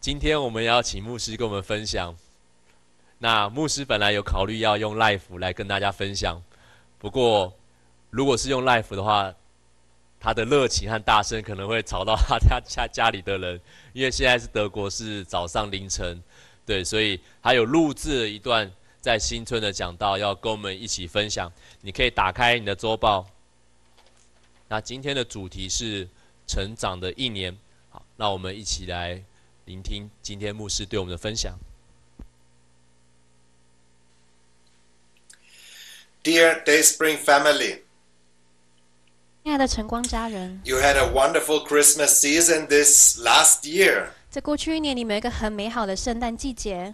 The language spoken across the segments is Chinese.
今天我们要请牧师跟我们分享。那牧师本来有考虑要用 Live 来跟大家分享，不过如果是用 Live 的话，他的热情和大声可能会吵到他家里的人，因为现在是德国是早上凌晨，对，所以他有录制了一段在新春的讲道，要跟我们一起分享。你可以打开你的周报。那今天的主题是成长的一年。好，那我们一起来聆听今天牧师对我们的分享。 Dear Dayspring family, 亲爱的晨光家人， you had a wonderful Christmas season this last year. 在过去一年，你们有一个很美好的圣诞季节。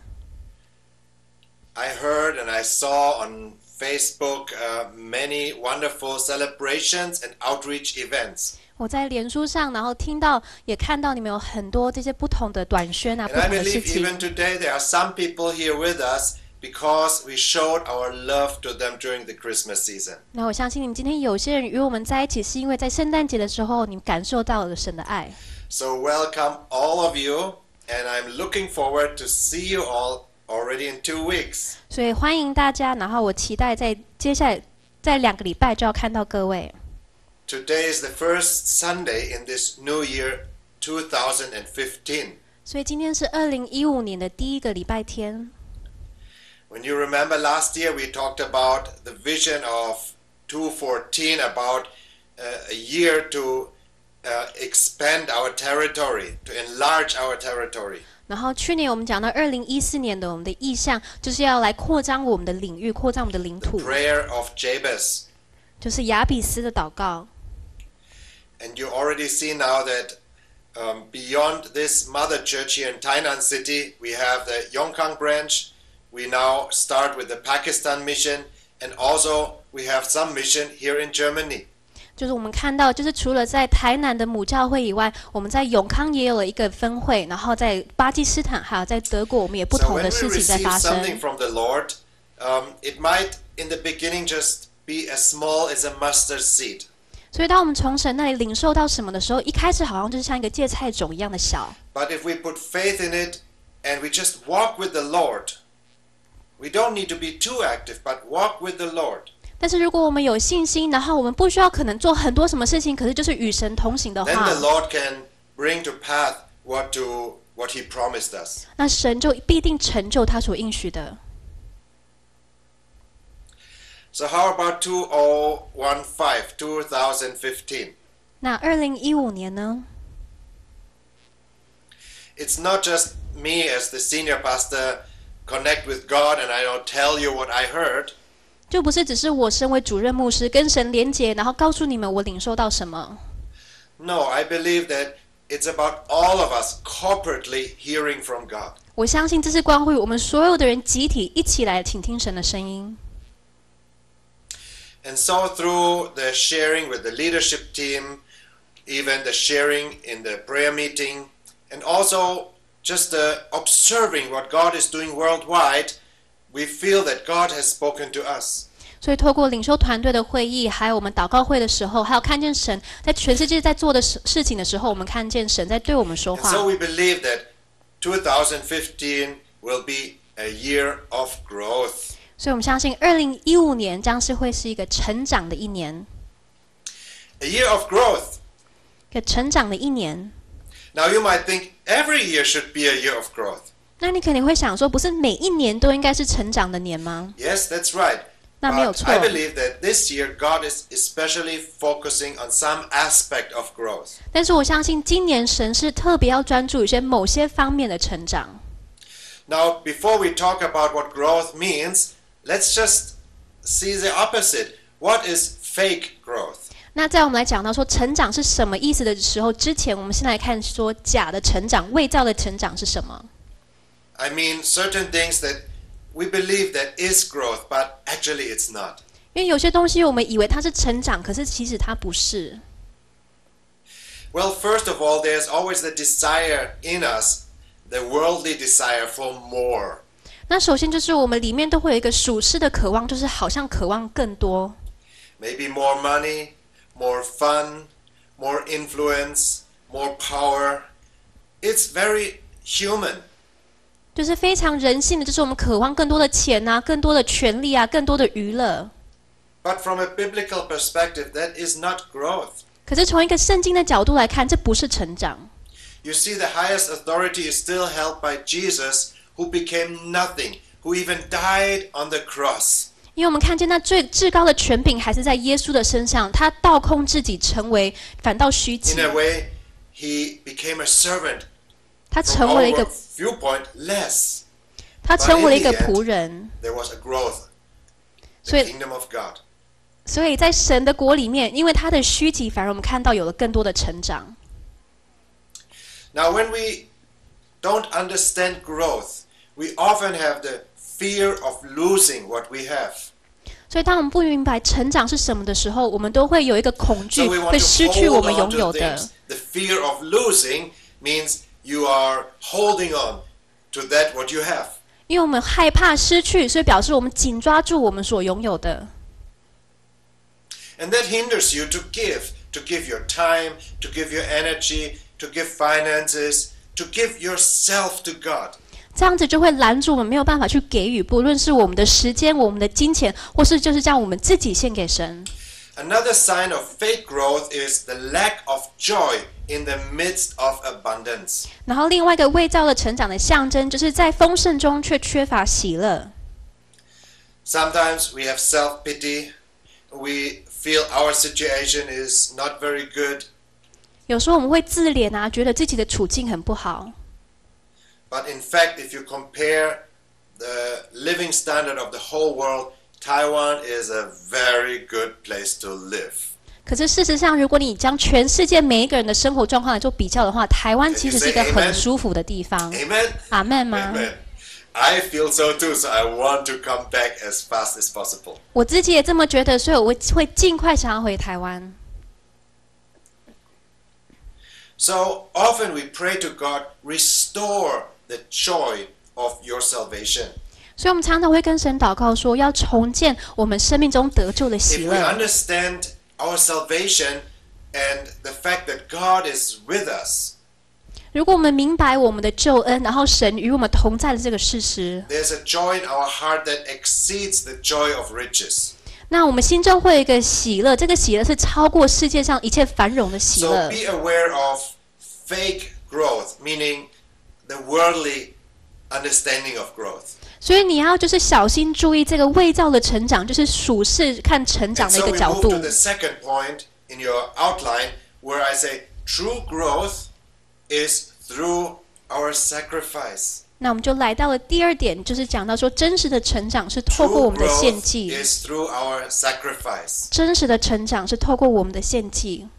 I heard and I saw on Facebook many wonderful celebrations and outreach events. 我在脸书上，然后听到也看到你们有很多这些不同的短宣啊， And 不 I 同的事 believe 情。 even today there are some people here with us because we showed our love to them during the Christmas season. 那我相信你们今天有些人与我们在一起，是因为在圣诞节的时候，你们感受到了神的爱。 So welcome all of you, and I'm looking forward to see you all already in 2 weeks. 所以欢迎大家，然后我期待在接下来在2个礼拜就要看到各位。 Today is the first Sunday in this new year 2015. 所以今天是2015年的第一个礼拜天。 When you remember last year, we talked about the vision of 2014, about a year to expand our territory, to enlarge our territory. 然后去年我们讲到2014年的我们的意向，就是要来扩张我们的领域，扩张我们的领 The 土， prayer of Jabez. 就是雅比斯的祷告。 And you already see now that beyond this mother church here in Tainan City, we have the Yongkang branch. We now start with the Pakistan mission, and also we have some mission here in Germany. 就是我们看到，就是除了在台南的母教会以外，我们在永康也有了一个分会，然后在巴基斯坦还有在德国，我们也不 So 同 when 的 we 事情在 receive 发 something 生。 from the Lord, it might in the beginning just be as small as a mustard seed. 所以当我们从神那里领受到什么的时候，一开始好像就是像一个芥菜种一样的小。 But if we put faith in it and we just walk with the Lord, we don't need to be too active, but walk with the Lord. 但是如果我们有信心，然后我们不需要可能做很多什么事情，可是就是与神同行的 Then 话， the Lord can bring to path what He promised us. 那神就必定成就他所应许的。 So how about 2015? 那2015年呢？ It's not just me as the senior pastor connect with God and I don't tell you what I heard. 就不是只是我身为主任牧师跟神连结，然后告诉你们我领受到什么。 No, I believe that it's about all of us corporately hearing from God. 我相信这是关乎我们所有的人集体一起来倾听神的声音。 And so through the sharing with the leadership team, even the sharing in the prayer meeting, and also just observing what God is doing worldwide, we feel that God has spoken to us. 所以透过领袖团队的会议，还有我们祷告会的时候，还有看见神在全世界在做的事情的时候，我们看见神在对我们说 And 话。 so we believe that 2015 will be a year of growth. 所以我们相信2015年将是会是一个成长的一年， A year of growth. 一个成长的一年。 Now you might think every year should be a year of growth. 那你肯定会想说，不是每一年都应该是成长的年吗？ Yes, that's right. 那没有 But 错。 I believe that this year God is especially focusing on some aspect of growth. 但是我相信今年神是特别要专注某些方面的成长。 Now, before we talk about what growth means, let's just see the opposite. What is fake growth? 那在我们来讲到说成长是什么意思的时候，之前我们先来看说假的成长、伪造的成长是什么。 I mean, certain things that we believe that is growth, but actually it's not. 因为有些东西我们以为它是成长，可是其实它不是。 Well, first of all, there's always the desire in us, the worldly desire for more. 那首先就是我们里面都会有一个属世的渴望，就是好像渴望更多， Maybe more money, more fun, more influence, more power. It's very human. 就是非常人性的，就是我们渴望更多的钱啊，更多的权利啊，更多的娱乐。 But from a biblical perspective, that is not growth. 可是从一个圣经的角度来看，这不是成长。 You see, the highest authority is still held by Jesus, who became nothing, who even died on the cross. 因为我们看见那最至高的权柄还是在耶稣的身上，他倒空自己，成为反倒虚己。 In a way, he became a servant. 他 From 成为了一 our 个， viewpoint, less. 他成为了一个仆人。 There was a growth. 所 The 以， kingdom of God. 所以在神的国里面，因为他的虚己，反而我们看到有了更多的成长。 Now, when we don't understand growth, we often have the fear of losing what we have. 所以，当我们不明白成长是什么的时候，我们都会有一个恐 So 惧， we want 会 to 失去 hold 我们 on 拥 to 有的 things.。The fear of losing means you are holding on to that what you have. 因为我们害怕失去，所以表示我们紧抓住我们所拥有的。 And that hinders you to give your time, to give your energy, to give finances, to give yourself to God. 这样子就会拦住我们没有办法去给予，不论是我们的时间、我们的金钱，或是就是将我们自己献给神。 Another sign of fake growth is the lack of joy in the midst of abundance. 然后另外一个伪造的成长的象征，就是在丰盛中却缺乏喜乐。 Sometimes we have self-pity. We feel our situation is not very good. 有时候我们会自怜啊，觉得自己的处境很不好。 But in fact, if you compare the living standard of the whole world, Taiwan is a very good place to live. 可是事实上，如果你将全世界每一个人的生活状况来做比较的话，台湾其实是一个很舒服的地方。 Amen? 阿门吗？ Amen. I feel so too, so I want to come back as fast as possible. 我自己也这么觉得，所以我会尽快想要回台湾。 So often we pray to God, restore the joy of your salvation. 所以我们常常会跟神祷告说，要重建我们生命中得救的喜 If we 乐。 understand our salvation and the fact that God is with us, 如果我们明白我们的救恩，然后神与我们同在的这个事实， there's a joy in our heart that exceeds the joy of riches. 那我们心中会有一个喜乐，这个喜乐是超过世界上一切繁荣的喜 So 乐。 be aware of fake growth, meaning the worldly understanding of growth. 所以你要就是小心注意这个伪造的成长，就是属世看成长 And 的一 so 个 we 角 move 度 to。the second point in your outline where I say true growth is through our sacrifice. 那我们就来到了第二点，就是讲到说，真实的成长是透过 True 我们的献 growth 祭， is through our sacrifice. 真实的成长是透过我们的献祭。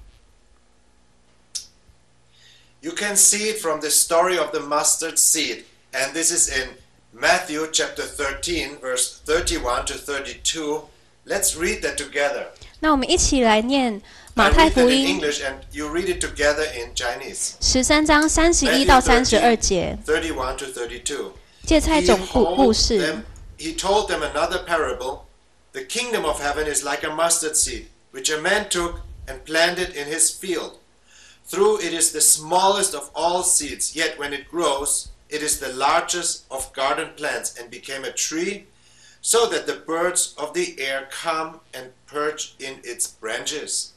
You can see it from the story of the mustard seed, and this is in Matthew chapter 13, verse 31 to 32. Let's read that together. 那我们一起来念 I 马太 read 福 that in 音 English, and you read it together in Chinese. 13章31到32节， 31 to 32. 芥菜种故事。 He told them another parable. The kingdom of heaven is like a mustard seed, which a man took and planted in his field. Though it is the smallest of all seeds, yet when it grows, it is the largest of garden plants and became a tree, so that the birds of the air come and perch in its branches.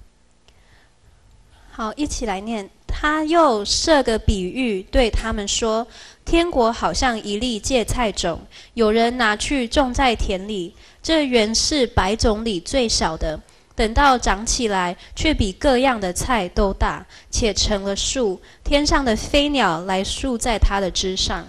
好，一起来念。他又设个比喻，对他们说：天国好像一粒芥菜种，有人拿去种在田里。这原是百种里最小的，等到长起来，却比各样的菜都大，且成了树。天上的飞鸟来宿在它的枝上。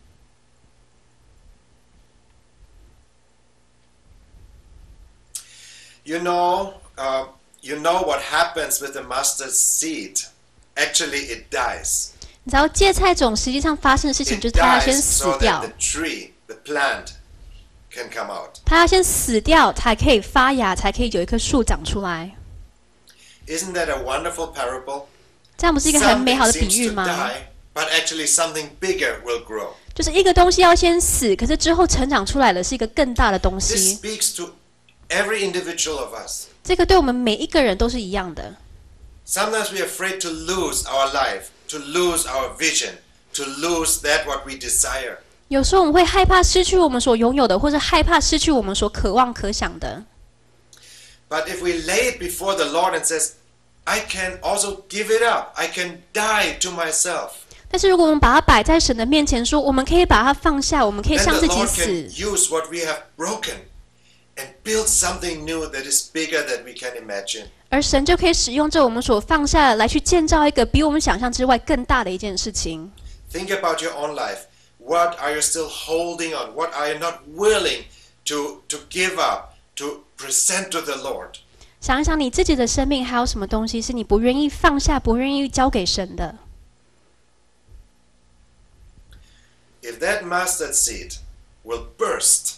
You know what happens with the mustard seed. Actually, it dies. 你知道芥菜种实际上发生的事情，就 It 是它要先 dies 死 so 掉 that the，tree, the plant, can come out. 它要先死掉才可以发芽，才可以有一棵树长出来。 Isn't that a wonderful parable? 这样不是一个很美 Something 好的比 seems 喻 to 吗？ die, but actually something bigger will grow. 就是一个东西要先死，可是之后成长出来的是一个更大的东 This 西。 speaks to every individual of us. 这个对我们每一个人都是一样的。 Sometimes we are afraid to lose our life, to lose our vision, to lose that what we desire. 有时候我们会害怕失去我们所拥有的，或者害怕失去我们所渴望可想的。 But if we lay it before the Lord and says, I can also give it up. I can die to myself. 但是如果我们把它摆在神的面前说，我们可以把它放下，我们可以 Then 向 the 自己 Lord 死 can。use what we have broken and build something new that is bigger than we can imagine. 而神就可以使用这我们所放下的来去建造一个比我们想象之外更大的一件事情。 Think about your own life. What are you still holding on? What are you not willing to give up, to present to the Lord? 想一想你自己的生命，还有什么东西是你不愿意放下、不愿意交给神的？ If that mustard seed will burst,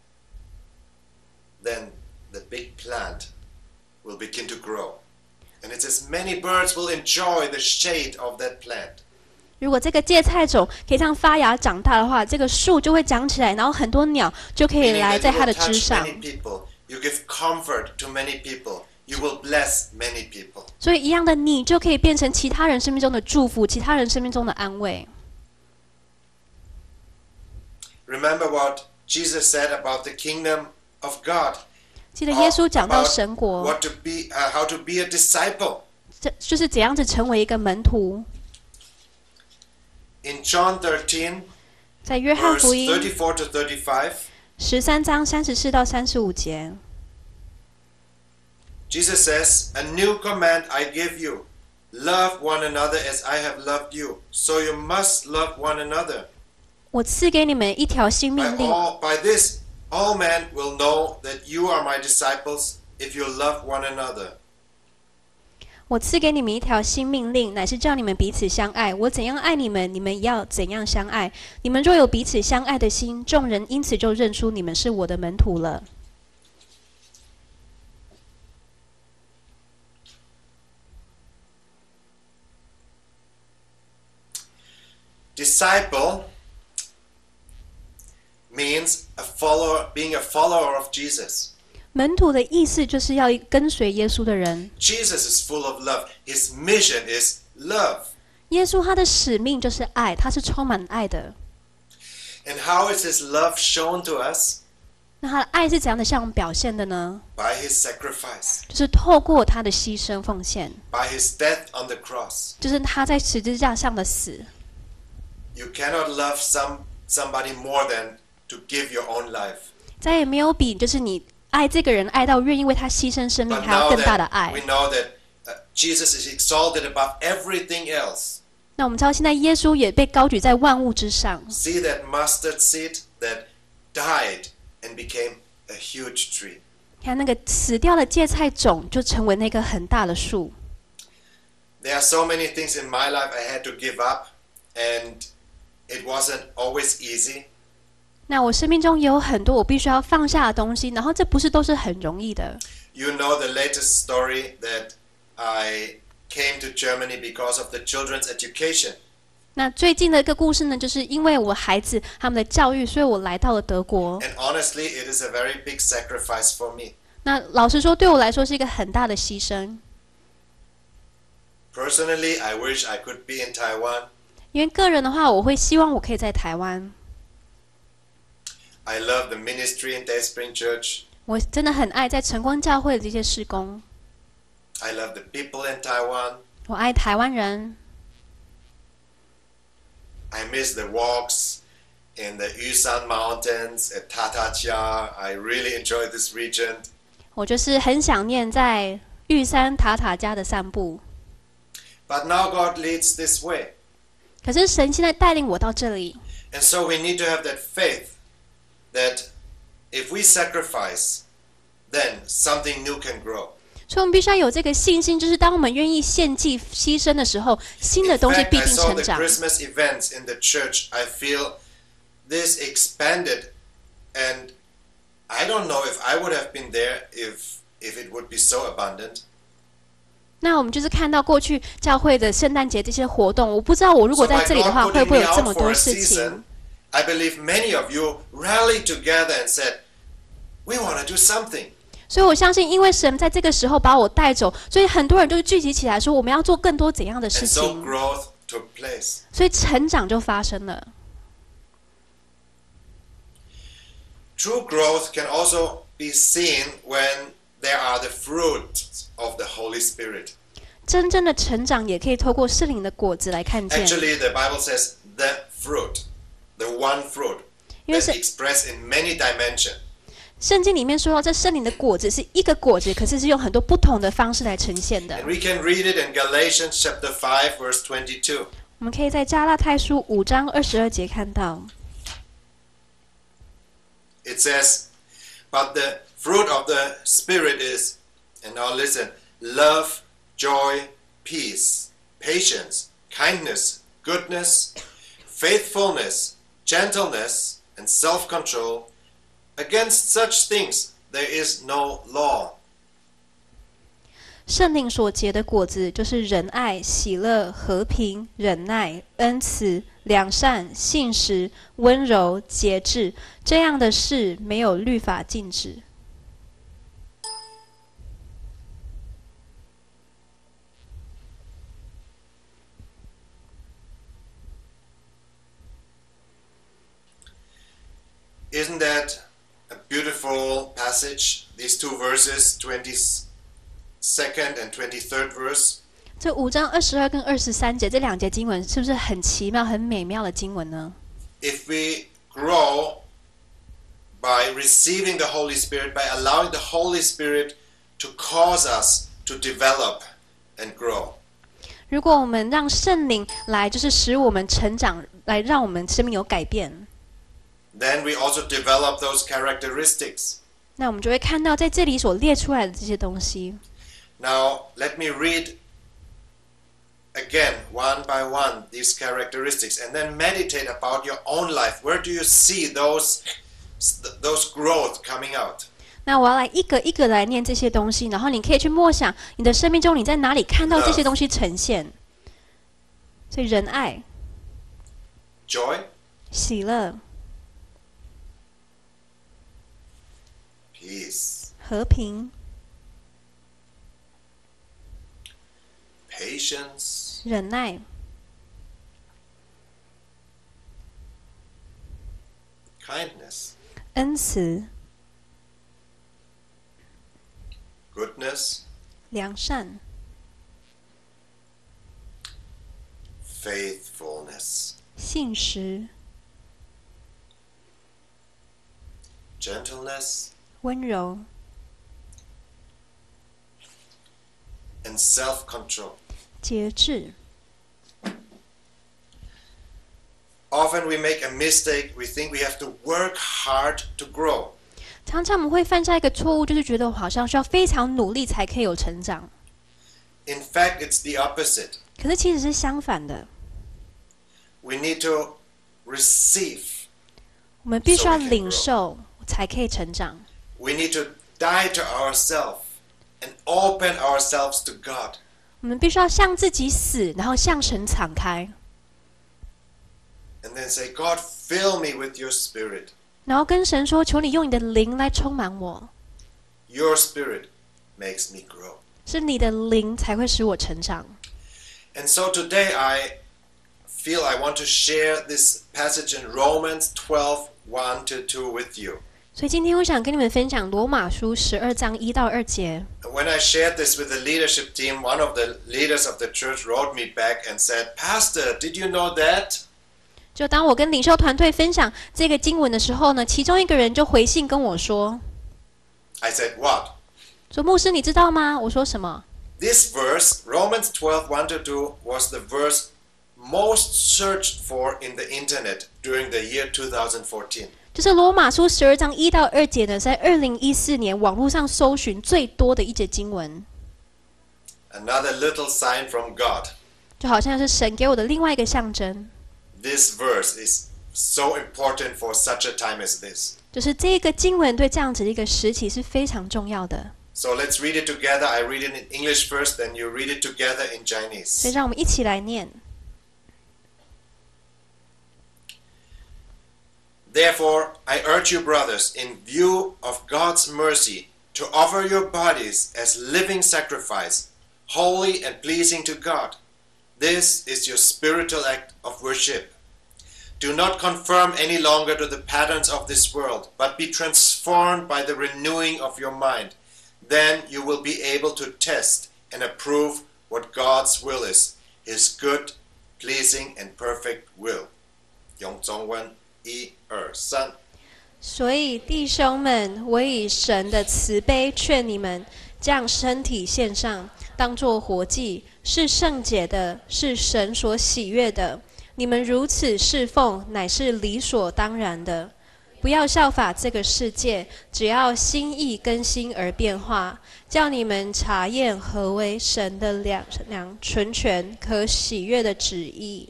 then the big plant will begin to grow. And it says many birds will enjoy the shade of that plant. 如果这个芥菜种可以这样发芽长大的话，这个树就会长起来，然后很多鸟就可以 Meaning 来 that 在 you 它 will 的枝 touch 上。 many people. You give comfort to many people. You will bless many people. 所以一样的，你就可以变成其他人生命中的祝福，其他人生命中的安慰。 Remember what Jesus said about the kingdom of God. 记得耶稣讲到 About 神国， what to be, how to be a disciple. 这就是怎样子成为一个门徒。 In John 13, 在约翰 verse 福音 34 to 35, 13章34到35节， Jesus says, A new command I give you. Love one another as I have loved you. So you must love one another. 我赐给你们一条新 By, 命令， by this, all men will know that you are my disciples if you love one another. 我赐给你们一条新命令，乃是叫你们彼此相爱。我怎样爱你们，你们也要怎样相爱。你们若有彼此相爱的心，众人因此就认出你们是我的门徒了。 Disciple means a follower, being a follower of Jesus. 门徒的意思就是要跟随耶稣的人。 Jesus is full of love. His mission is love. 耶稣他的使命就是爱，他是充满爱的。 And how is his love shown to us? 那他的爱是怎样的向我们表现的呢？ By his sacrifice, 就是透过他的牺牲奉献， by his death on the cross. 就是他在十字架上的死。 You cannot love somebody more than to give your own life. 再也没有比就是你爱这个人爱到愿意为他牺牲生命 But 还要 now 更大的 that 爱 we。know that Jesus is exalted above everything else. 那我们知道现在耶稣也被高举在万物之上。 See that mustard seed that died and became a huge tree. 看那个死掉的芥菜种就成为那个很大的树。 There are so many things in my life I had to give up, and it wasn't always easy. 那我生命中也有很多我必须要放下的东西，然后这不是都是很容易的。 You know the latest story that I came to Germany because of the children's education. 那最近的一个故事呢，就是因为我孩子他们的教育，所以我来到了德国。 And honestly, it is a very big sacrifice for me. 那老实说，对我来说是一个很大的牺牲。 Personally, I wish I could be in Taiwan. 因为个人的话，我会希望我可以在台湾。 I love the ministry in Dayspring Church. 我真的很爱在晨光教会的这些事工， I love the people in Taiwan. 我爱台湾人， I miss the walks in the Yusan Mountains at Tatachia. I really enjoy this region. 我就是很想念在玉山塔塔家的散步。 But now God leads this way. 可是神现在带领我到这里， And so we need to have that faith that if we sacrifice, then something new can grow. 所以我们必须要有这个信心，就是当我们愿意献祭、牺牲的时候，新的 In 东西 fact, 必 I 定 saw 成 the 长。 Christmas events in the church. I feel this expanded, and I don't know if I would have been there if it would be so abundant. 那我们就是看到过去教会的圣诞节这些活动，我不知道我如 So 果在 by 这里的话， God 会 putting 不会 me 有这么 out for 多 a 事情 season,？I believe many of you rallied together and said, "We want to do something." 所以我相信，因为神在这个时候把我带走，所以很多人就聚集起来说，我们要做更多怎样的 And 事 so 情。 growth took place. 所以成长就发生了。 True growth can also be seen when there are the fruits of the Holy Spirit. 真正的成长也可以透过圣灵的果子来看见。 Actually, the Bible says the fruit, the one fruit, 因为 that's 是 expressed in many dimensions. 圣经里面说到，这圣灵的果子是一个果子，可是是用很多不同的方式来呈现的 And。we can read it in Galatians chapter 5, verse 22. 我们可以在加拉太书5章22节看到， It says, but the fruit of the Spirit is, and now listen, love, joy, peace, patience, kindness, goodness, faithfulness, gentleness, and self-control. Against such things there is no law. 圣灵所结的果子就是仁爱、喜乐、和平、忍耐、恩慈、良善、信实、温柔、节制，这样的事没有律法禁止。 Isn't that a beautiful passage? These two verses, 22nd and 23rd verse. 这5章22跟23节这两节经文，是不是很奇妙、很美妙的经文呢？ If we grow by receiving the Holy Spirit, by allowing the Holy Spirit to cause us to develop and grow. 如果我们让圣灵来，就是使我们成长，来让我们生命有改变， Then we also develop those characteristics. 那我们就会看到在这里所列出来的这些东西。 Now, let me read again, one by one, these characteristics, and then meditate about your own life. Where do you see those growth coming out? 那我要来一个一个来念这些东西，然后你可以去默想你的生命中你在哪里看到这些东西呈现。所以仁爱、 Joy, 喜乐、 peace, 和平、 patience, 忍耐、 kindness, 恩慈、 goodness, 良善、 faithfulness, 信实、 gentleness, 温柔、 and self-control. 节制。 Often we make a mistake. We think we have to work hard to grow. 常常我们会犯下一个错误，就是觉得好像需要非常努力才可以有成长。 In fact, it's the opposite. 可是其实是相反的， We need to receive. 我们必须要 So we can 领受才可以成长。 We need to die to ourselves and open ourselves to God. 我们必须要向自己死，然后向神敞开， And then say, God, fill me with your spirit. 然后跟神说：“求你用你的灵来充满我， Your spirit makes me grow. 是你的灵才会使我成长。” And so today I feel I want to share this passage in Romans 12, 1 to 2 with you. 所以今天我想跟你们分享罗马书12章1到2节。 When I shared this with the leadership team, one of the leaders of the church wrote me back and said, Pastor, did you know that? 就当我跟领袖团队分享这个经文的时候呢，其中一个人就回信跟我说 I said, what? 说牧师你知道吗？我说什么？ This verse, Romans 12, 1 to 2, was the verse most searched for in the internet during the year 2014. 就是罗马书12章1到2节呢，在2014年网络上搜寻最多的一节经文， Another little sign from God. 就好像是神给我的另外一个象征， This verse is so important for such a time as this. 就是这个经文对这样子的一个时期是非常重要的。 So let's read it together. I read it in English first, then you read it together in 所以 Chinese. 让我们一起来念。 Therefore, I urge you, brothers, in view of God's mercy, to offer your bodies as living sacrifice, holy and pleasing to God. This is your spiritual act of worship. Do not conform any longer to the patterns of this world, but be transformed by the renewing of your mind. Then you will be able to test and approve what God's will is, His good, pleasing, and perfect will. 用中文1、2、3。 所以弟兄们，我以神的慈悲劝你们，将身体献上，当作活祭，是圣洁的，是神所喜悦的。你们如此侍奉，乃是理所当然的。不要效法这个世界，只要心意更新而变化，叫你们查验何为神的良纯全、可喜悦的旨意。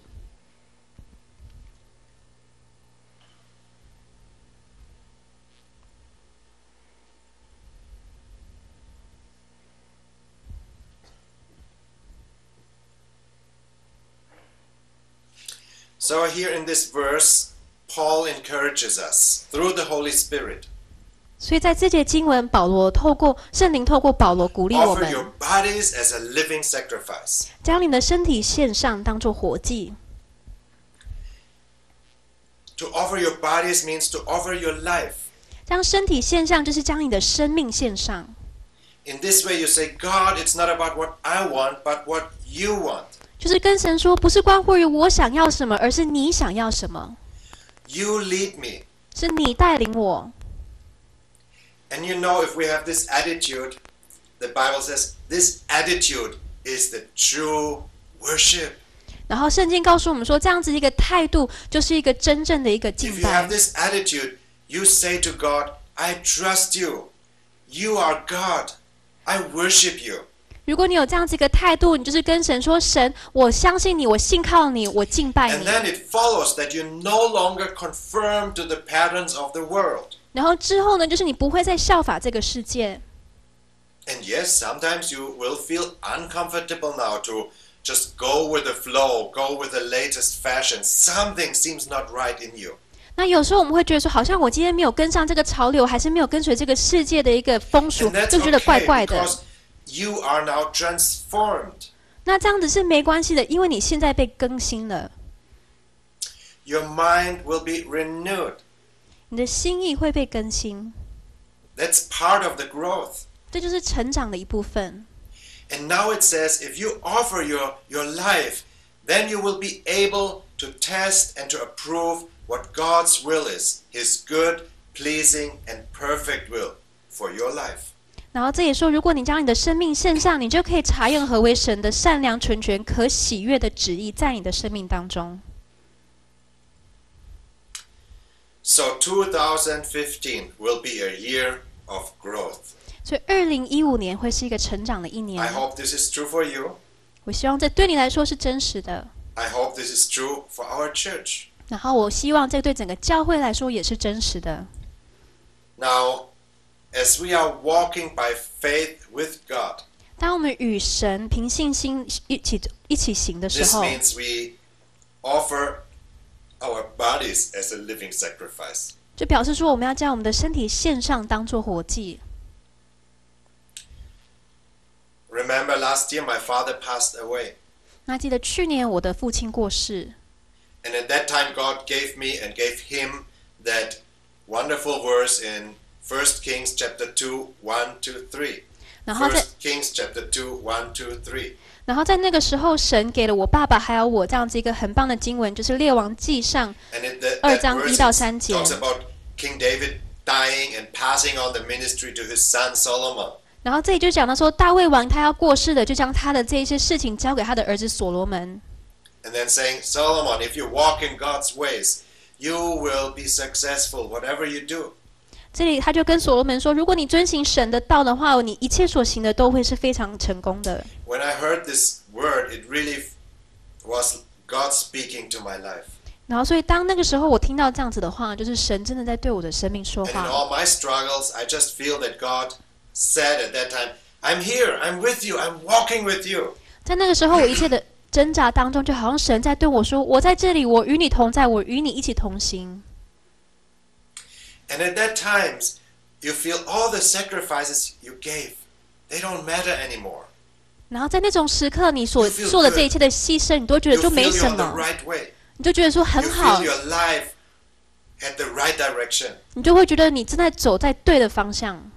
So here in this verse, Paul encourages us through the Holy Spirit. 所以在这节经文，保罗透过圣灵，透过保罗鼓励我 Offer 们， your bodies as a living sacrifice. 将你的身体献上，当作活祭。 To offer your bodies means to offer your life. 将身体献上，就是将你的生命献上。 In this way, you say, God, it's not about what I want, but what you want. 就是跟神说，不是关乎于我想要什么，而是你想要什么， You lead me. 是你带领我。 And you know, if we have this attitude, the Bible says, this attitude is the true worship. 然后圣经告诉我们说，这样子一个态度，就是一个真正的一个 If 敬 you have 拜。 this attitude, you say to God, I trust you. You are God. I worship you. 如果你有这样子一个态度，你就是跟神说：“神，我相信你，我信靠你，我敬拜 And 你。 then it follows that you no longer conform to the patterns of the world. ” 然后之后呢，就是你不会再效法这个世界。 And yes, sometimes you will feel uncomfortable now to just go with the flow, go with the latest fashion. Something seems not right in you. 那有时候我们会觉得说，好像我今天没有跟上这个潮流，还是没有跟随这个世界的一个风俗 And，that's 就觉得怪 okay 怪的。 because you are now transformed. 那这样子是没关系的，因为你现在被更新了， Your mind will be renewed. 你的心意会被更新， That's part of the growth. 这就是成长的一部分。 And now it says, if you offer your life, then you will be able to test and to approve what God's will is, His good, pleasing, and perfect will for your life. 然后这也说，如果你将你的生命献上，你就可以查验何为神的善良、纯全、可喜悦的旨意，在你的生命当中。 So 2015 will be a year of growth. 所以2015年会是一个成长的一 I 年。 hope this is true for you. 我希望这对你来说是真实的， I hope this is true for our church. 然后我希望这对整个教会来说也是真实的。 Now, as we are walking by faith with God, 当我们与神凭信心一起行的时 this 候， means we offer our bodies as a living sacrifice. 就表示说我们要将我们的身体献上，当作活祭。 Remember last year my father passed away. 那记得去年我的父亲过世， And at that time God gave me and gave him that wonderful verse in 1 Kings chapter 2, 1 to 3. 然后 1 在 Kings chapter 2, 1 to 3. 然后在那个时候，神给了我爸爸还有我这样子一个很棒的经文，就是列王记上 And that 2章 verse 1到3节。 talks about King David dying and passing on the ministry to his son Solomon. 然后这里就讲到说，大卫王他要过世的，就将他的这一些事情交给他的儿子所罗门。 And then saying, Solomon, if you walk in God's ways, you will be successful, whatever you do. 这里他就跟所罗门说，如果你遵行神的道的话，你一切所行的都会是非常成功的。 When I heard this word, it really was God speaking to my life. 然后所以当那个时候我听到这样子的话，就是神真的在对我的生命说 And in 话。 all my struggles, I just feel that God said at that time, I'm here, I'm with you, I'm walking with you. 在那个时候，我一切的挣扎当中，就好像神在对我说：“我在这里，我与你同在，我与你一起同行。” And at that times, you feel all the sacrifices you gave, they don't matter anymore. 然后在那种时刻，你所 You feel 做的这一切的牺牲，你都觉 You 得就 feel 没 you're 什 on the 么， right way. 你就觉得说 You 很好 feel，your life had the right direction. 你就会觉得你正在走在对的方向。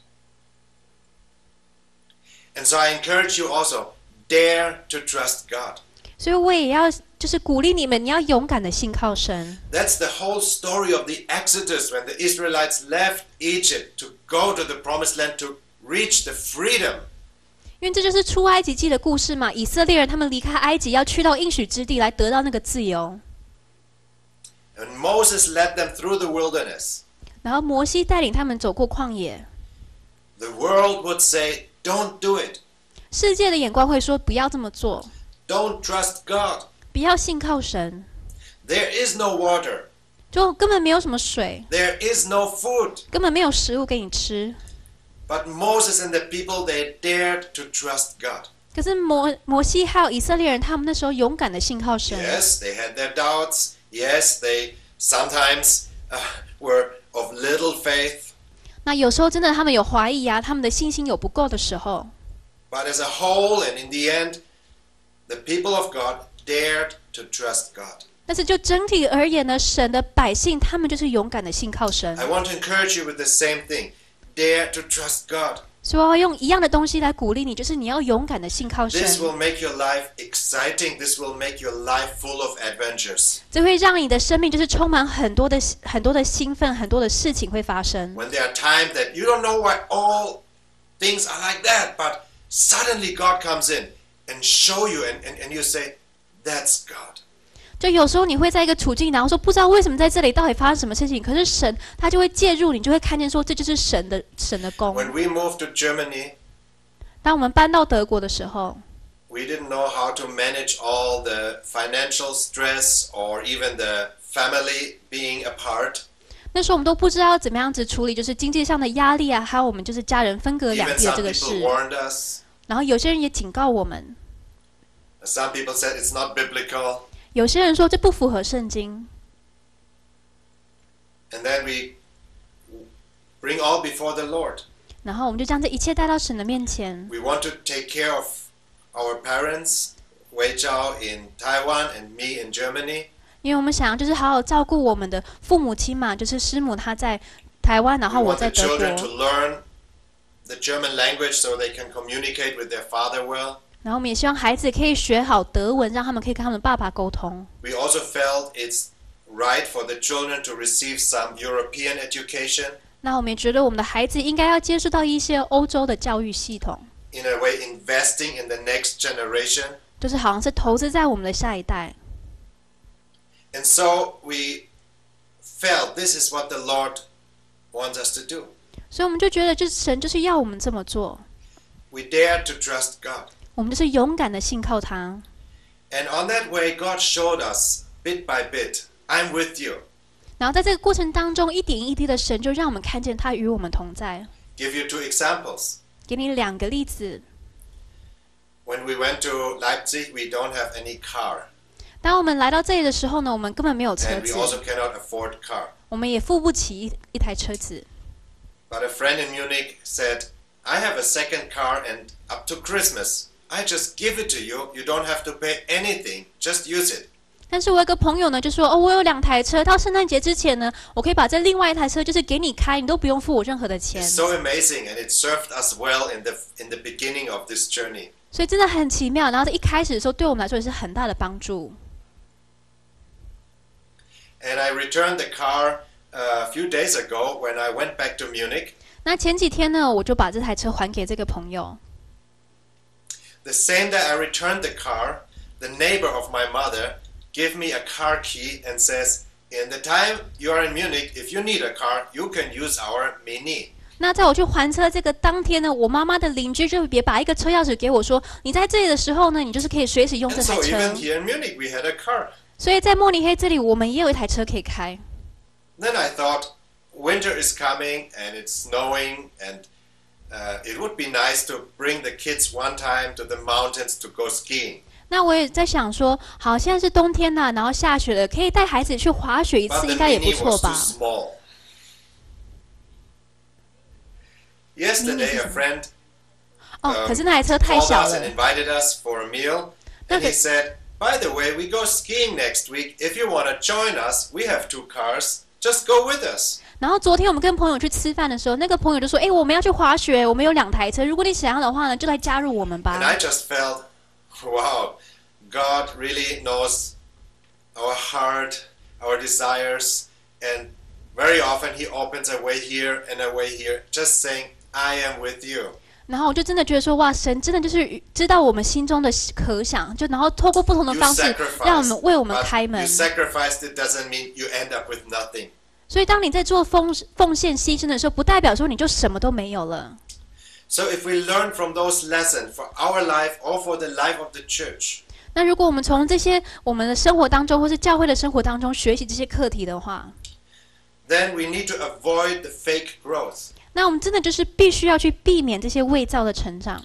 And so I encourage you also, dare to trust God. 所以我也要就是鼓励你们，你要勇敢的信靠神。 That's the whole story of the Exodus when the Israelites left Egypt to go to the promised land to reach the freedom. 因为这就是出埃及记的故事嘛，以色列人他们离开埃及，要去到应许之地来得到那个自由。 And Moses led them through the wilderness. 然后摩西带领他们走过旷野， The world would say, don't do it. 世界的眼光会说不要这么做， Don't trust God. 不要信靠神， There is no water. 就根本没有什么水， There is no food. 根本没有食物给你吃。 But Moses and the people, they dared to trust God. 可是摩西还有以色列人，他们那时候勇敢的信靠神。 Yes, they had their doubts. Yes, they sometimes were of little faith. 那有时候真的他们有怀疑啊，他们的信心有不够的时候。 But as a whole and in the end, the people of God dared to trust God. 但是就整体而言呢，神的百姓他们就是勇敢的信靠神。 I want to encourage you with the same thing. Dare to trust God. 所以我要用一样的东西来鼓励你，就是你要勇敢的信靠神。 This will make your life exciting. This will make your life full of adventures. 这会让你的生命就是充满很多的兴奋，很多的事情会发生。 When there are times that you don't know why all things are like that, but suddenly God comes in and show you and you say, that's God. 就有时候你会在一个处境，然后说不知道为什么在这里到底发生什么事情，可是神他就会介入，你就会看见说这就是神的功。 When we moved to Germany, 当我们搬到德国的时候， we didn't know how to manage all the financial stress or even the family being apart. 那时候我们都不知道怎么样子处理，就是经济上的压力啊，还有我们就是家人分隔两 Even 地的 some 这个 people 事。 warned us. 然后有些人也警告我们， Some people said it's not biblical. 有些人说这不符合圣经。 And then we bring all before the Lord. 然后我们就将这一切带到神的面前。 We want to take care of our parents, Wei Zhao in Taiwan and me in Germany. 因为我们想要就是好好照顾我们的父母亲嘛，就是师母她在台湾，然 We 后我 want 在 the 德 children to 国， learn the German language so they can communicate with their father well. 然后我们也希望孩子可以学好德文，让他们可以跟他们爸爸沟通。 We also felt it's right for the children to receive some European education, 那我们也觉得我们的孩子应该要接触到一些欧洲的教育系统， in a way investing in the next generation. 就是好像是投资在我们的下一代。 And so we felt this is what the Lord wants us to do. 所以我们就觉得，就是神就是要我们这么做， We dare to trust God. 我们就是勇敢的信靠他。 And on that way, God showed us bit by bit, I'm with you. 然后在这个过程当中，一点一滴的神就让我们看见他与我们同在。 Give you 2 examples. 给你2个例子。 When we went to Leipzig, we don't have any car. 当我们来到这里的时候呢，我们根本没有车 And we 子， also cannot afford car. 我们也付不起一台车子。 But a friend in Munich said, I have a second car and up to Christmas, I just give it to you. You don't have to pay anything. Just use it. 但是我有个朋友呢，就说哦，我有2台车，到圣诞节之前呢，我可以把这另外一台车就是给你开，你都不用付我任何的钱。 It's so amazing and it served us well in the beginning of this journey. 所以真的很奇妙。然后在一开始的时候，对我们来说也是很大的帮助。 And I returned the car a few days ago when I went back to Munich. 那前几天呢，我就把这台车还给这个朋友。 The same day I returned the car, the neighbor of my mother gave me a car key and says, in the time you are in Munich, if you need a car, you can use our Mini. 那在我去还车这个当天呢，我妈妈的邻居就也把一个车钥匙给我说，你在这里的时候呢，你就是可以随时用 And 这 so 台车。 even here in Munich, we had a car. 所以在慕尼黑这里，我们也有一台车可以开。 Then I thought, winter is coming and it's snowing and it would be nice to bring the kids one time to the mountains to go skiing. 那我也在想说，好，现在是冬天了，然后下雪了，可以带孩子去滑雪一 But 次， the 应该也不 Mini 错 was too 吧？ small. Yesterday, a friend 可是那台车太 called 小 us 了 and。invited us for a meal. And he said, by the way, we go skiing next week. If you want to join us, we have 2 cars. Just go with us. 然后昨天我们跟朋友去吃饭的时候，那个朋友就说：“我们要去滑雪，我们有2台车，如果你想要的话呢，就来加入我们吧。” And I just felt, wow, God really knows our heart, our desires, and very often he opens a way here and a way here, just saying, I am with you. 然后我就真的觉得说，哇，神真的就是知道我们心中的渴想，就然后透过不同的 You 方式，让我 sacrifice, 们为我们 but 开门 you。sacrificed, it doesn't mean you end up with nothing. 所以当你在做奉献牺牲的时候，不代表说你就什么都没有了。 So if we learn from those lessons for our life or for the life of the church, 那如果我们从这些我们的生活当中，或是教会的生活当中学习这些课题的话， then we need to avoid the fake growth. 那我们真的就是必须要去避免这些伪造的成长。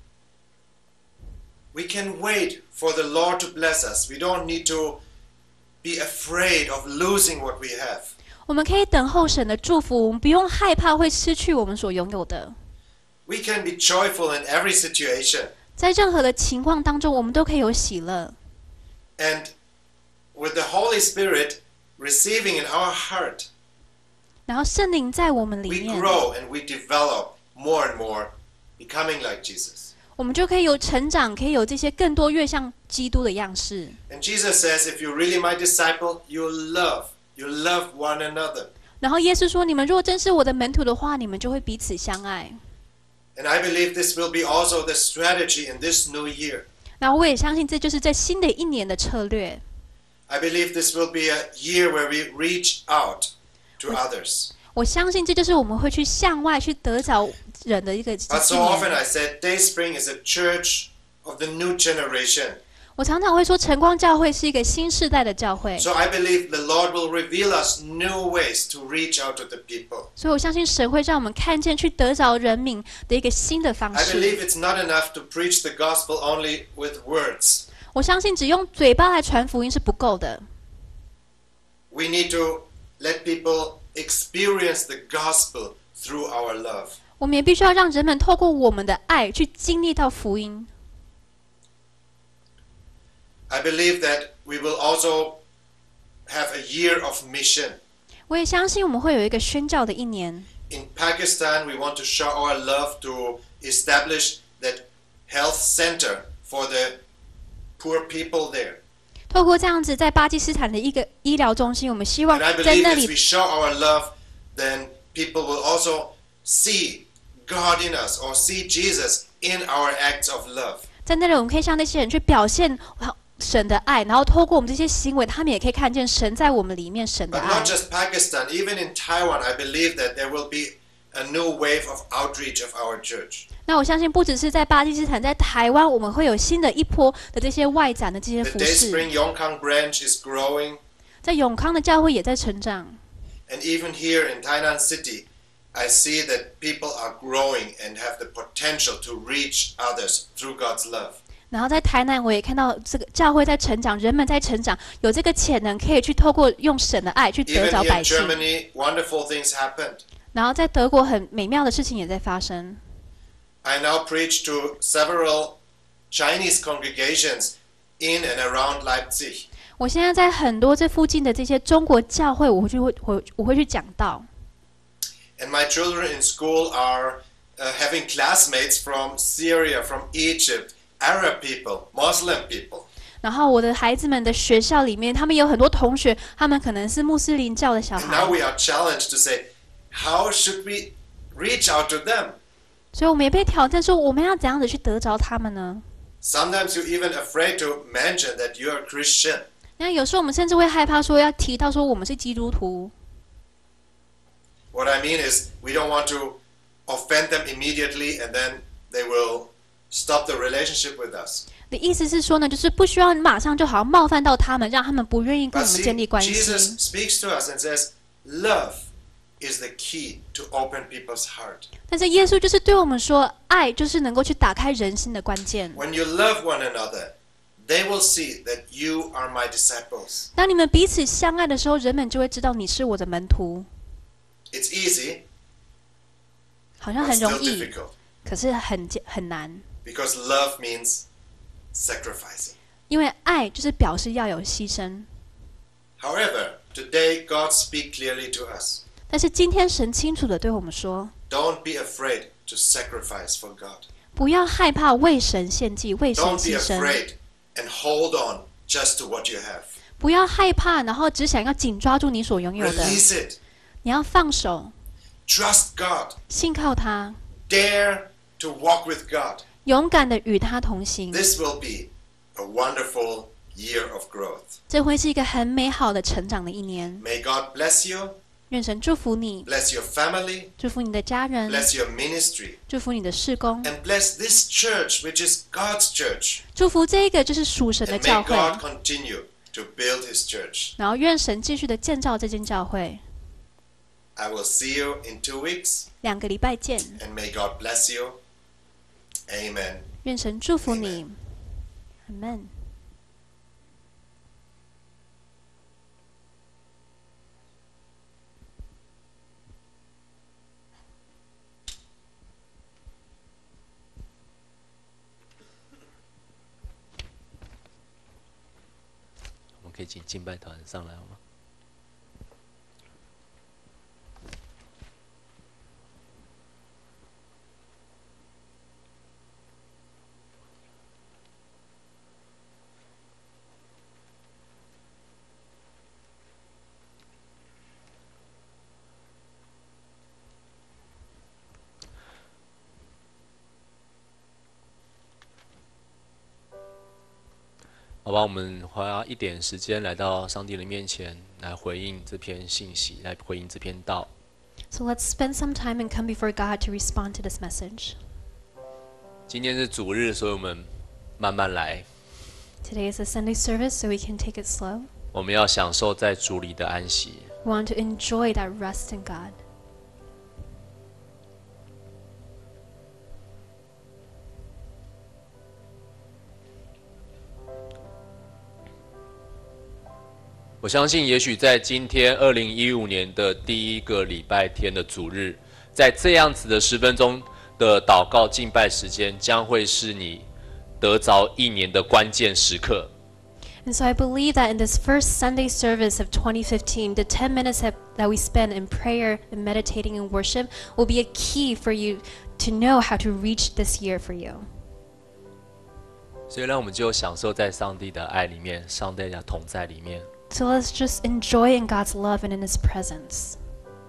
We can wait for the Lord to bless us. We don't need to be afraid of losing what we have. 我们可以等候神的祝福，我们不用害怕会失去我们所拥有的。 We can be joyful in every situation. 在任何的情况当中，我们都可以有喜乐。 And with the Holy Spirit receiving in our heart, 然后圣灵在我们里 we 面， grow and we develop more and more, becoming like Jesus. 我们就可以有成长，可以有这些更多越像基督的样式。 And Jesus says, if you're really my disciple, you love one another. 然后耶稣说：“你们若真是我的门徒的话，你们就会彼此相爱。” And I believe this will be also the strategy in this new year. 然后我也相信这就是在新的一年的策略。 I believe this will be a year where we reach out to others. 我相信这就是我们会去向外去得着人的一个 But 一 so often 年。 I said, Dayspring is a church of the new generation. 我常常会说，晨光教会是一个新世代的教会， So I believe the Lord will reveal us new ways to reach out to the people. 所以我相信神会让我们看见去得着人民的一个新的方 I 式。 believe it's not enough to preach the gospel only with words. 我相信只用嘴巴来传福音是不够的， We need to let people experience the gospel through our love. 我们也必须要让人们透过我们的爱去经历到福音。 I believe that we will also have a year of mission. 我也相信我们会有一个宣教的一年。 In Pakistan, we want to show our love to establish that health center for the poor people there. 透过这样子，在巴基斯坦的一个医疗中心，我们希望 And I 在 believe 那 as we 里， show our love, then people will also see God in us or see Jesus in our acts of love. 在那里我们可以向那些人去表现神的爱，然后透过我们这些行为，他们也可以看见神在我们里面神的 But 爱 not。just Pakistan, even in Taiwan, I believe that there will be a new wave of outreach of our church. 那我相信，不只是在巴基斯坦，在台湾，我们会有新的一波的这些外展的这些 The 服饰。 Dayspring Yongkang branch is growing, 在永康的教会也在成长。 and even here in Tainan City, I see that people are growing and have the potential to reach others through God's love. 然后在台南，我也看到这个教会在成长，人们在成长，有这个潜能，可以去透过用神的爱去得 Even 着 here 百 in 姓。 Germany, wonderful things happened. 然后在德国，很美妙的事情也在发生。 I now preach to several Chinese congregations in and around Leipzig. 我现在在很多这附近的这些中国教会，我会去讲道。 And my children in school are having classmates from Syria, from Egypt, Arab people, Muslim people. 然后我的孩子们的学校里面，他们有很多同学，他们可能是穆斯林教的小 And 孩 now，we are challenged to say, how should we reach out to them? 所以我们也被挑战说，我们要怎样子去得着他们呢？ Sometimes you're even afraid to mention that you are a Christian. 那有时候我们甚至会害怕说，要提到说我们是基督徒。 What I mean is, we don't want to offend them immediately and then they will stop the relationship with us. 的意思是说呢，就是不需要马上就好像冒犯到他们，让他们不愿意跟 But 我们 see, 建立关系。 Jesus speaks to us and says, love is the key to open people's heart. 但是耶稣就是对我们说，爱就是能够去打开人心的关键。 When you love one another, they will see that you are my disciples. 当你们彼此相爱的时候，人们就会知道你是我的门徒。 It's easy, 好像 but 很容 still 易， difficult. 可是很难， because love means sacrificing. 因为爱就是表示要有牺牲。 However, today God speaks clearly to us. 但是今天神清楚地对我们说， Don't be afraid to sacrifice for God. 不要害怕为神献祭，为神 Don't be 牺牲。 afraid and hold on just to what you have. 不要害怕，然后只想要紧抓住你所拥有的。 Release it. 你要放手， Trust God. 信靠他， Dare to walk with God. 勇敢的与他同行。 This will be a wonderful year of growth. 这会是一个很美好的成长的一年。 May God bless you, 愿神祝福你， bless your family, 祝福你的家人， bless your ministry, 祝福你的事工， and bless this church, which is God's church. 祝福这一个就是属神的 And 教 may 会。 God continue to build His church. 然后愿神继续的建造这间教会。 I will see you in 2 weeks, 2个礼拜见， and may God bless you. Amen. 愿神祝福你。Amen。 我们可以请敬拜团上来好吗？好吧，我们花一点时间来到上帝的面前，来回应这篇信息，来回应这篇道。 So let's spend some time and come before God to respond to this message. 今天是主日，所以我们慢慢来。 Today is a Sunday service, so we can take it slow. 我们要享受在主里的安息。 We want to enjoy that rest in God. 我相信，也许在今天2015年的第一个礼拜天的主日，在这样子的10分钟的祷告敬拜时间，将会是你得着一年的关键时刻。 And so I believe that in this first Sunday service of 2015, the 10 minutes that we spend in prayer and meditating and worship will be a key for you to know how to reach this year for you. 所以，让我们就享受在上帝的爱里面，上帝的同在里面。 So let's just enjoy in God's love and in His presence.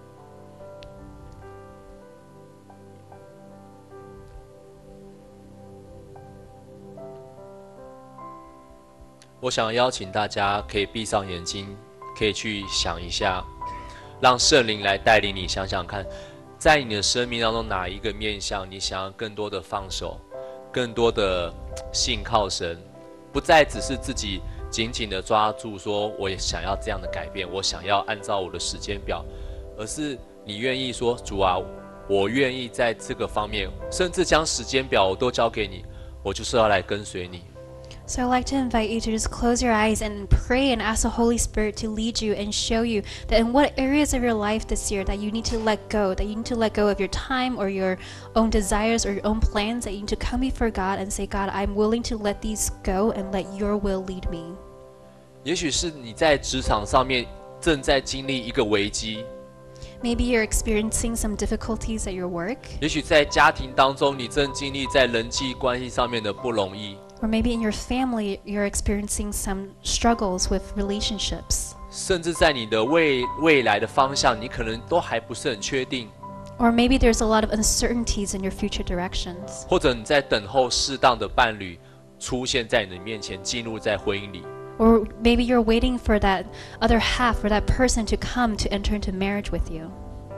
我想邀请大家可以闭上眼睛，可以去想一下，让圣灵来带领你想想看，在你的生命当中哪一个面向你想要更多的放手，更多的信靠神，不再只是自己紧紧的抓住说我也想要这样的改变，我想要按照我的时间表，而是你愿意说主啊，我愿意在这个方面，甚至将时间表我都交给你，我就是要来跟随你。 So I'd like to invite you to just close your eyes and pray and ask the Holy Spirit to lead you and show you that in what areas of your life this year that you need to let go, that you need to let go of your time or your own desires or your own plans, that you need to come before God and say, God, I'm willing to let these go and let your will lead me. 也许是你在职场上面正在经历一个危机， Maybe you're experiencing some difficulties at your work, 也许在家庭当中你正经历在人际关系上面的不容易， or maybe in your family you're experiencing some struggles with relationships, 甚至在你的未来的方向，你可能都还不是很确定， or maybe there's a lot of uncertainties in your future directions, 或者你在等候适当的伴侣出现在你的面前，进入在婚姻里。 or maybe you're waiting for that other half or that person to come to enter into marriage with you.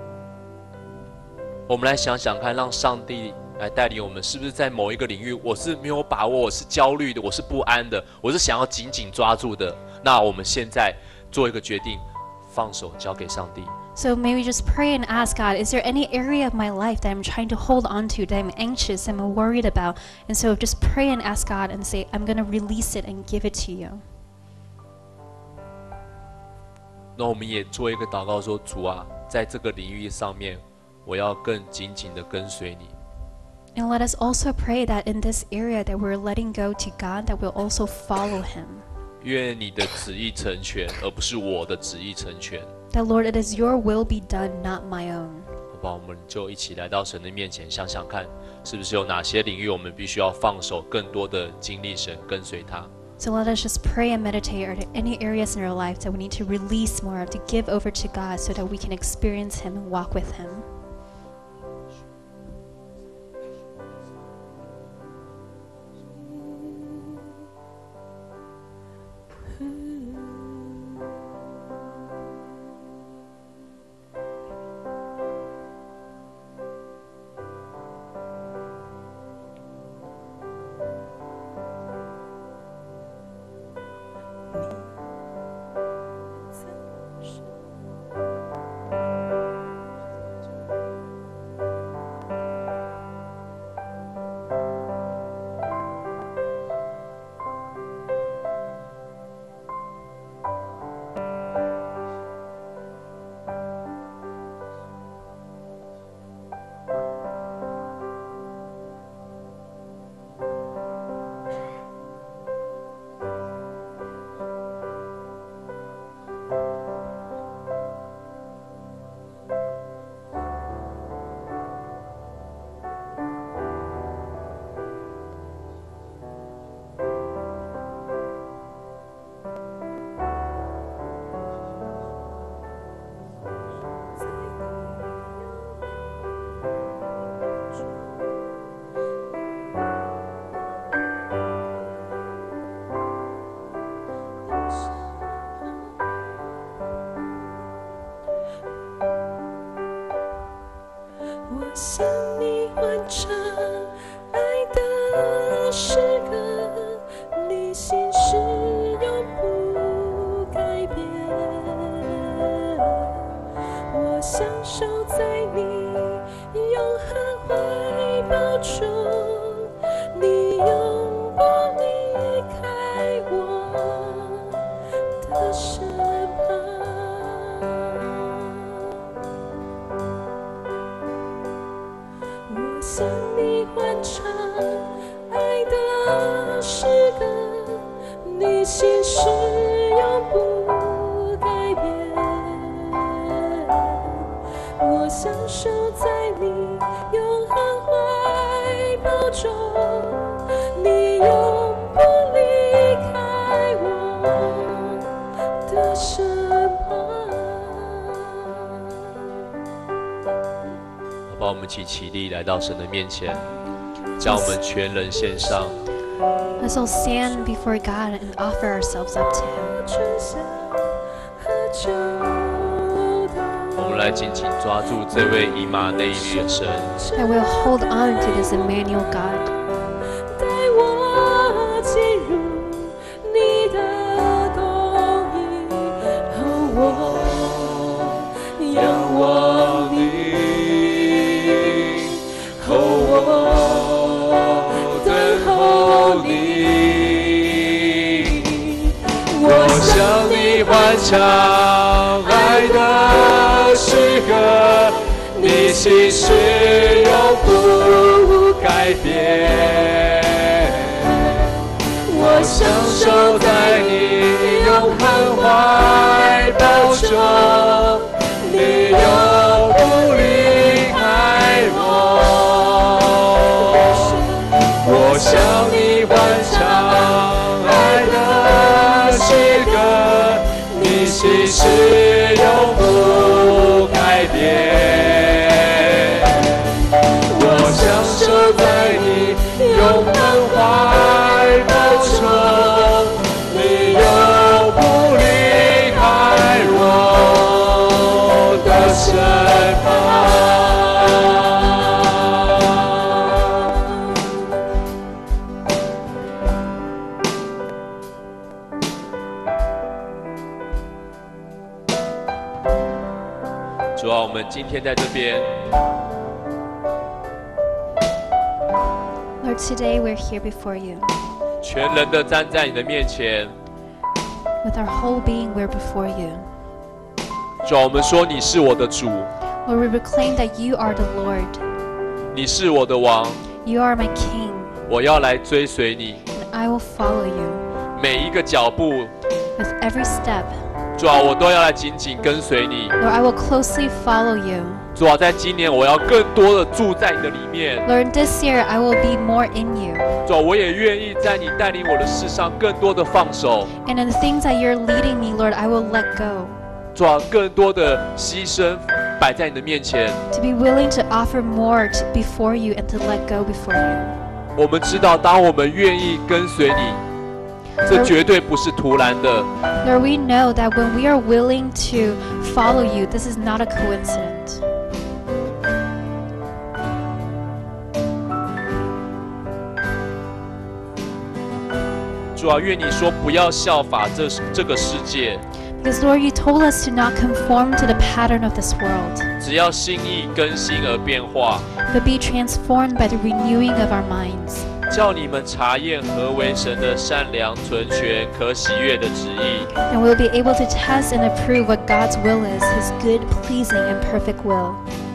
我们来想想看，让上帝来带领我们，是不是在某一个领域，我是没有把握，我是焦虑的，我是不安的，我是想要紧紧抓住的。那我们现在做一个决定，放手交给上帝。 So maybe just pray and ask God, is there any area of my life that I'm trying to hold on to, that I'm anxious, I'm worried about? And so just pray and ask God and say, I'm going to release it and give it to you. 那我们也做一个祷告说，主啊，在这个领域上面，我要更紧紧的跟随你。 And let us also pray that in this area that we're letting go to God, that we'll also follow Him. 愿你的旨意成全，而不是我的旨意成全。 That Lord, it is Your will be done, not my own. 好吧，我们就一起来到神的面前，想想看，是不是有哪些领域我们必须要放手，更多的经历神，跟随他。 So let us just pray and meditate. Are there any areas in our life that we need to release more of, to give over to God so that we can experience Him and walk with Him? 向你欢唱爱的诗歌，你心事永不改变。我享受在你永恒怀抱中，你永不离开我的身旁。我向你欢唱爱的诗歌，你心事永不改变。我享受在你永恒怀抱中，你永不离开我的身旁。 好吧，我们一起起立来到神的面前，将我们全人献上。 Let's all stand before God and offer ourselves up to Him. 春夏和秋冬， 我们来紧紧抓住这位以马内利的神， That we'll hold on to this Emmanuel God. 带我进入你的冬阴，我仰望你，我等候你。我向你欢唱爱的诗歌，你心事永不改变。我享受在你永恒怀抱中，你永不离开我。我向你欢唱爱的诗歌，你心事永不改变。我享受在你永恒怀抱中，你永不离开我的身旁。 主啊，我们今天在这边， Lord, today we're here before you. 全人的站在你的面前。 With our whole being, we're before you. 主啊，我们说你是我的主， Lord, we proclaim that you are the Lord. 你是我的王， You are my King, 我要来追随你， and I will follow you. 每一个脚步， With every step, 主啊，我都要来紧紧跟随你。 Lord, I will closely follow you. 主啊，在今年我要更多的住在你的里面。 Lord, this year I will be more in you. 主啊，我也愿意在你带领我的事上更多的放手。 And in the things that you're leading me, Lord, I will let go. 主啊，更多的牺牲摆在你的面前。 To be willing to offer more before you and to let go before you. 我们知道，当我们愿意跟随你，这绝对不是突然的。 Lord, we know that when we are willing to follow you, this is not a coincidence. 主啊，愿你说不要效法这个世界， Because Lord, you told us to not conform to the pattern of this world, 只要心意更新而变化， but be transformed by the renewing of our minds, 叫你们查验何为神的善良、纯全、可喜悦的旨意。 and we'll be able to test and approve what God's will is, His good, pleasing, and perfect will.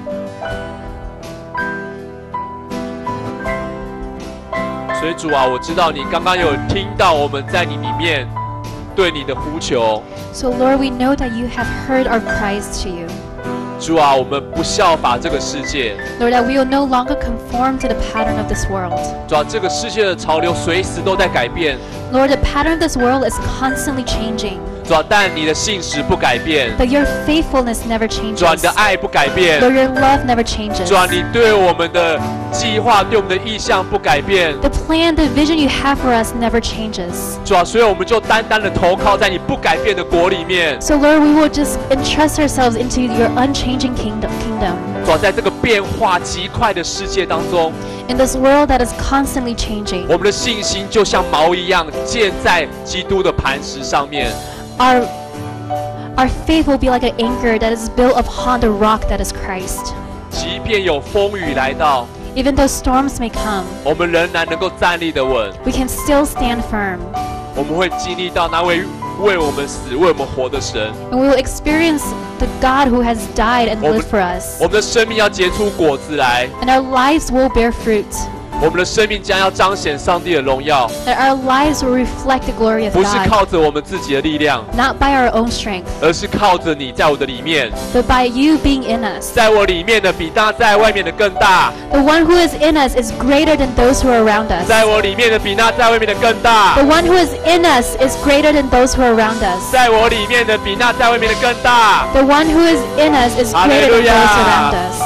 所以主啊，我知道你刚刚有听到我们在你里面对你的呼求。 So Lord, we know that you have heard our cries to you. 主啊，我们不效法这个世界。 Lord, that we will no longer conform to the pattern of this world. 主啊，这个世界的潮流随时都在改变。 Lord, the pattern of this world is constantly changing, 主啊，但你的信实不改变。 but your faithfulness never changes. 主啊，你的爱不改变。 Lord, your love never changes. 主啊，你对我们的计划、对我们的意向不改变。 The plan, the vision you have for us never changes. 主啊，所以我们就单单的投靠在你不改变的国里面。 So Lord, we will just entrust ourselves into your unchanging kingdom. 主啊，在这个变化极快的世界当中， In this world that is constantly changing, 我们的信心就像锚一样建在基督的磐石上面。 our faith will be like an anchor that is built upon the rock that is Christ. 即便有风雨来到， Even though storms may come, 我们仍然能够站立得稳。 we can still stand firm, 我们会经历到那位为我们死、为我们活的神。 and we will experience the God who has died and lived for us. 我们的生命要结出果子来， And our lives will bear fruit. 我们的生命将要彰显上帝的荣耀， That our lives will reflect the glory of 不是 God, 靠着我们自己的力量， not by our own strength, 而是靠着你在我的里面。 but by you being in us. 在我里面的比那在外面的更大， The one who is in us is greater than those who are around us. 在我里面的比那在外面的更大 The，one who is in us is greater than those who are around us. 在我里面的比那在外面的更大。 The one who is in us is greater than those around us.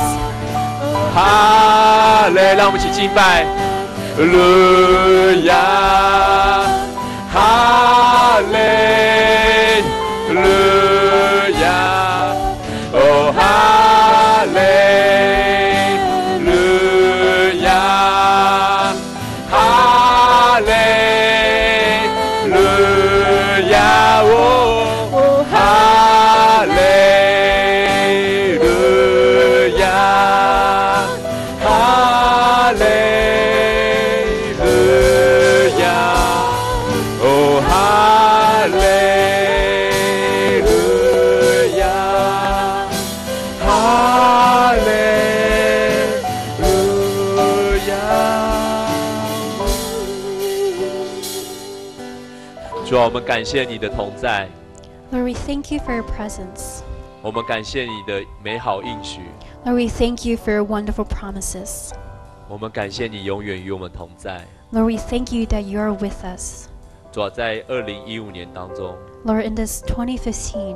哈利，让我们一起敬拜。路亚，哈利路亚，哦哈利路亚，哈利路亚，哦哈利路亚，哈利。主啊，我们感谢你的同在， Lord, we thank you for your presence. 我们感谢你的美好应许， Lord, we thank you for your wonderful promises. 我们感谢你永远与我们同在。 Lord, we thank you that you are with us. 主啊，在2015年当中， Lord, in this 2015,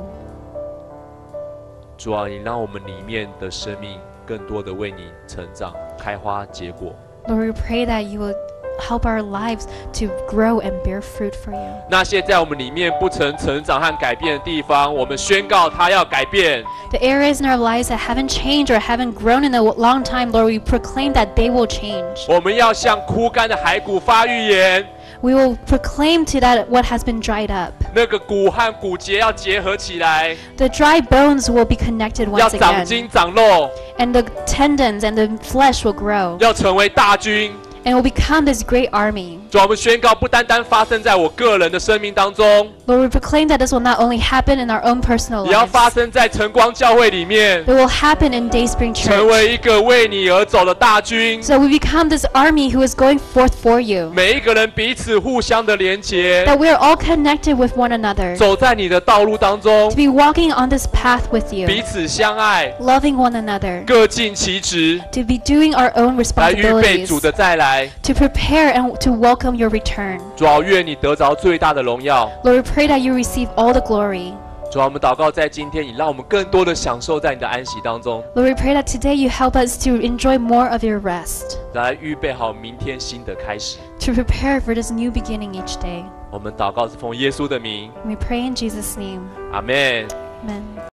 主啊，你让我们里面的生命更多的为你成长、开花结果。 Lord, we pray that you will help our lives to grow and bear fruit for you. 那些在我们里面不曾成长和改变的地方，我们宣告它要改变。 The areas in our lives that haven't changed or haven't grown in a long time, Lord, we proclaim that they will change. 我们要向枯干的骸骨发预言， We will proclaim to that what has been dried up. 那个骨和骨节要结合起来， The dry bones will be connected 要 once 长 again, 筋长肉， and the tendons and the flesh will grow, 要成为大军， and will become this great army. 主啊，我们宣告，不单单发生在我个人的生命当中， Lord, we proclaim that this will not only happen in our own personal 也要 lives, 发生在晨光教会里面， it will happen in Dayspring 成 Church. 为一个为你而走的大军。 So we become this army who is going forth for you. 每一个人彼此互相的连结， That we are all connected with one another. 走在你的道路当中 To，be walking on this path with 彼 you. 此相爱， Loving one another. 各尽其职， To be doing our own 来预备 responsibilities. 主的再来。 To prepare and to welcome your return. 主啊，愿你得着最大的荣耀。 Lord, we pray that you receive all the glory. 主啊，我们祷告，在今天，你让我们更多的享受在你的安息当中， Lord, we pray that today you help us to enjoy more of your rest. 来预备好明天新的开始。 To prepare for this new beginning each day. 我们祷告是奉耶稣的名， We pray in Jesus' name. 阿门。 Amen.